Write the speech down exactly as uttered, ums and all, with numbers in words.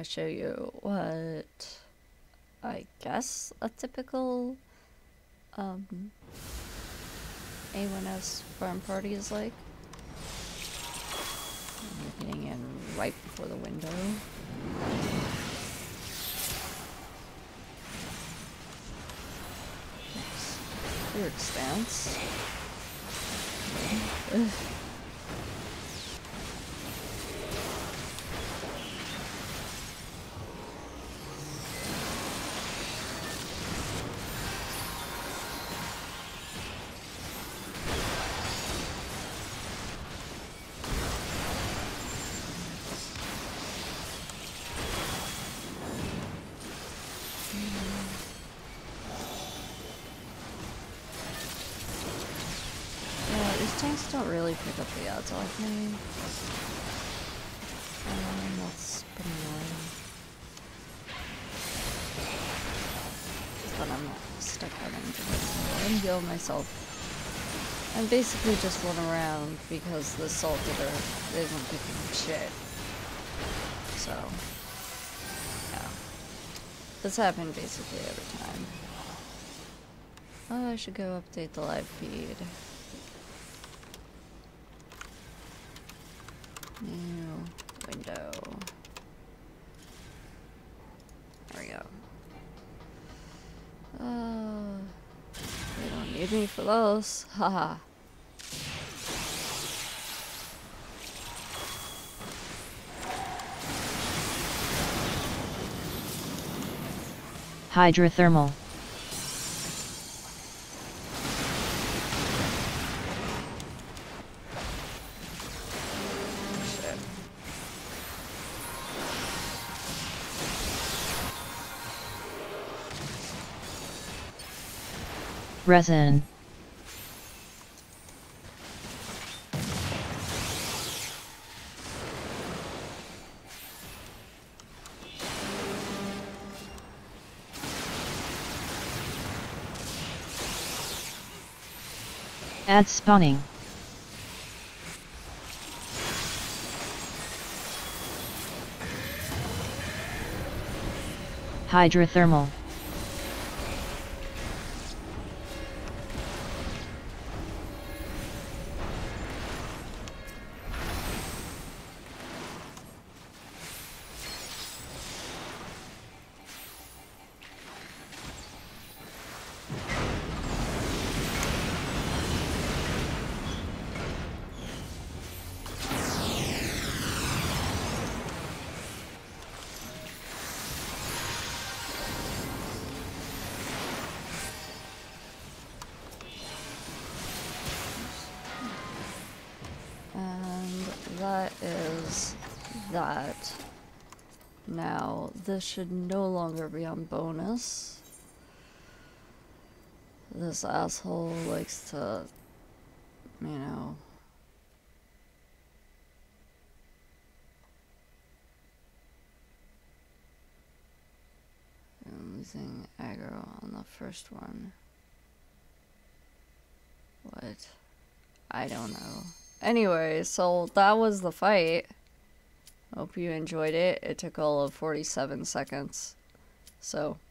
gonna show you what I guess a typical um, A one S farm party is like. You're getting in right before the window. Weird stance. Ugh. Tanks don't really pick up the odds off me. Um, that's pretty annoying. But I'm not stuck having to like, and heal myself. And basically just run around because the salt digger isn't picking up shit. So, yeah. This happened basically every time. Oh, I should go update the live feed. New window. There we go. Uh, they don't need me for those. Haha. Hydrothermal. Resin. Add spawning. Hydrothermal. That is that. Now, this should no longer be on bonus. This asshole likes to, you know... I'm losing aggro on the first one. What? I don't know. Anyway, so that was the fight. Hope you enjoyed it. It took all of forty-seven seconds. So,